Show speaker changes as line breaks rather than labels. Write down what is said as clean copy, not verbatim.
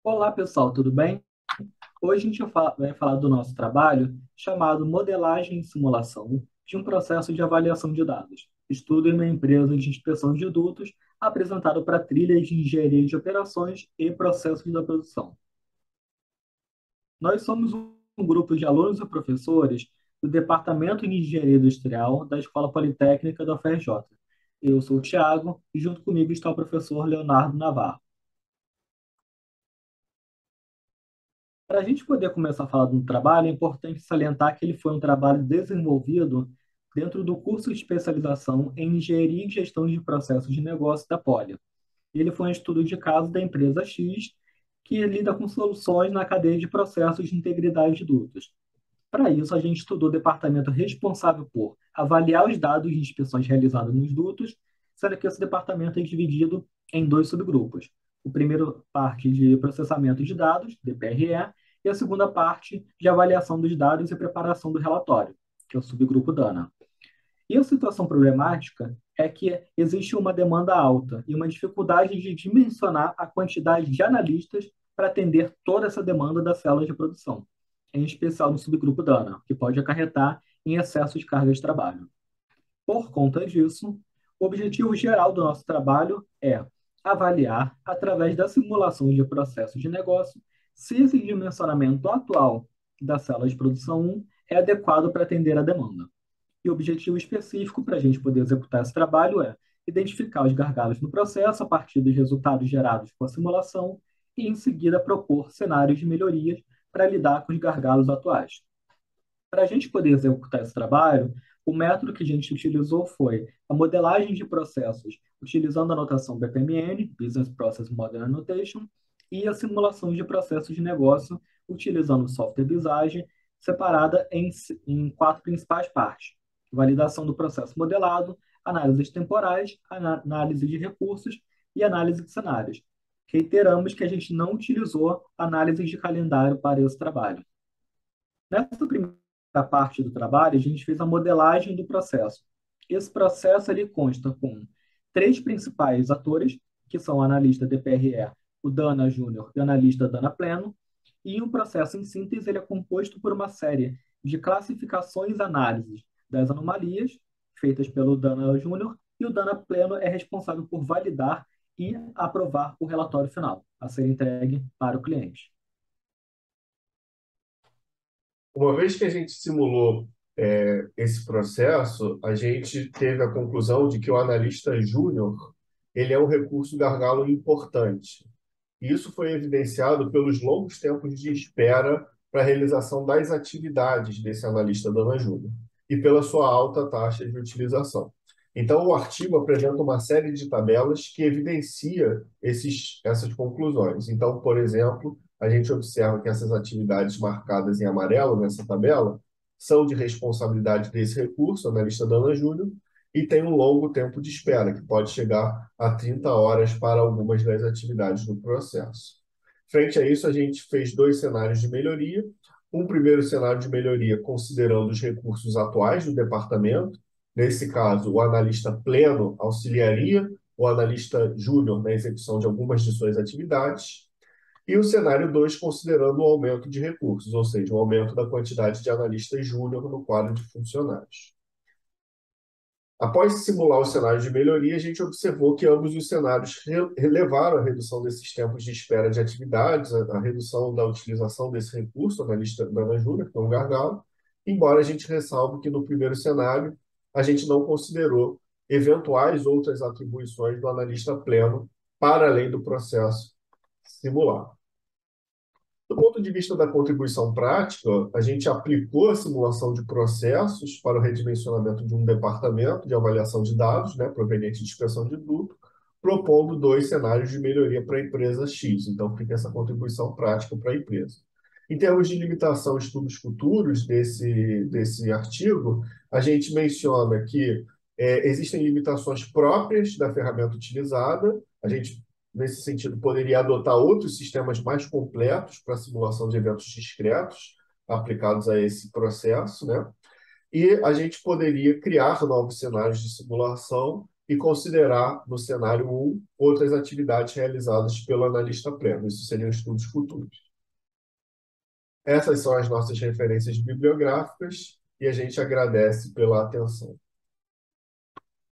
Olá, pessoal, tudo bem? Hoje a gente vai falar do nosso trabalho chamado Modelagem e Simulação de um processo de avaliação de dados. Estudo em uma empresa de inspeção de dutos apresentado para trilhas de engenharia de operações e processos da produção. Nós somos um grupo de alunos e professores do Departamento de Engenharia Industrial da Escola Politécnica da UFRJ. Eu sou o Tiago e junto comigo está o professor Leonardo Navarro. Para a gente poder começar a falar do trabalho, é importante salientar que ele foi um trabalho desenvolvido dentro do curso de especialização em Engenharia e Gestão de Processos de Negócio da Poli. Ele foi um estudo de caso da empresa X, que lida com soluções na cadeia de processos de integridade de dutos. Para isso, a gente estudou o departamento responsável por avaliar os dados de inspeções realizadas nos dutos, sendo que esse departamento é dividido em dois subgrupos. O primeiro parte de processamento de dados, DPRE, e a segunda parte de avaliação dos dados e preparação do relatório, que é o subgrupo DANA. E a situação problemática é que existe uma demanda alta e uma dificuldade de dimensionar a quantidade de analistas para atender toda essa demanda das células de produção, em especial no subgrupo DANA, que pode acarretar em excesso de carga de trabalho. Por conta disso, o objetivo geral do nosso trabalho é avaliar, através da simulação de processo de negócio, se esse dimensionamento atual da célula de produção 1 é adequado para atender a demanda. E o objetivo específico para a gente poder executar esse trabalho é identificar os gargalos no processo a partir dos resultados gerados com a simulação e, em seguida, propor cenários de melhorias para lidar com os gargalos atuais. Para a gente poder executar esse trabalho, o método que a gente utilizou foi a modelagem de processos, utilizando a notação BPMN, Business Process Model Annotation, e a simulação de processos de negócio, utilizando o software Visage, separada em quatro principais partes: validação do processo modelado, análises temporais, análise de recursos e análise de cenários. Reiteramos que a gente não utilizou análise de calendário para esse trabalho. Nessa primeira parte do trabalho, a gente fez a modelagem do processo. Esse processo ele consta com três principais atores, que são o analista DPRE, o Dana Júnior e o analista Dana Pleno, e o processo em síntese ele é composto por uma série de classificações e análises das anomalias feitas pelo Dana Júnior, e o Dana Pleno é responsável por validar e aprovar o relatório final a ser entregue para o cliente.
Uma vez que a gente simulou esse processo, a gente teve a conclusão de que o analista júnior ele é um recurso gargalo importante. Isso foi evidenciado pelos longos tempos de espera para a realização das atividades desse analista dona júnior e pela sua alta taxa de utilização. Então, o artigo apresenta uma série de tabelas que evidencia essas conclusões. Então, por exemplo, a gente observa que essas atividades marcadas em amarelo nessa tabela são de responsabilidade desse recurso, analista dona júnior, e tem um longo tempo de espera, que pode chegar a 30 horas para algumas das atividades do processo. Frente a isso, a gente fez dois cenários de melhoria. Um primeiro cenário de melhoria considerando os recursos atuais do departamento. Nesse caso, o analista pleno auxiliaria o analista júnior na execução de algumas de suas atividades. E o cenário 2 considerando o aumento de recursos, ou seja, o aumento da quantidade de analistas júnior no quadro de funcionários. Após simular os cenários de melhoria, a gente observou que ambos os cenários relevaram a redução desses tempos de espera de atividades, a redução da utilização desse recurso, analista Dana Júnior, que é um gargalo, embora a gente ressalve que no primeiro cenário a gente não considerou eventuais outras atribuições do analista pleno para além do processo simulado. Do ponto de vista da contribuição prática, a gente aplicou a simulação de processos para o redimensionamento de um departamento de avaliação de dados, né, proveniente de inspeção de duto, propondo dois cenários de melhoria para a empresa X. Então, fica essa contribuição prática para a empresa. Em termos de limitação a estudos futuros desse artigo, a gente menciona que existem limitações próprias da ferramenta utilizada. A gente nesse sentido, poderia adotar outros sistemas mais completos para a simulação de eventos discretos aplicados a esse processo, né? E a gente poderia criar novos cenários de simulação e considerar, no cenário 1, outras atividades realizadas pelo analista pleno. Isso seriam estudos futuros. Essas são as nossas referências bibliográficas e a gente agradece pela atenção.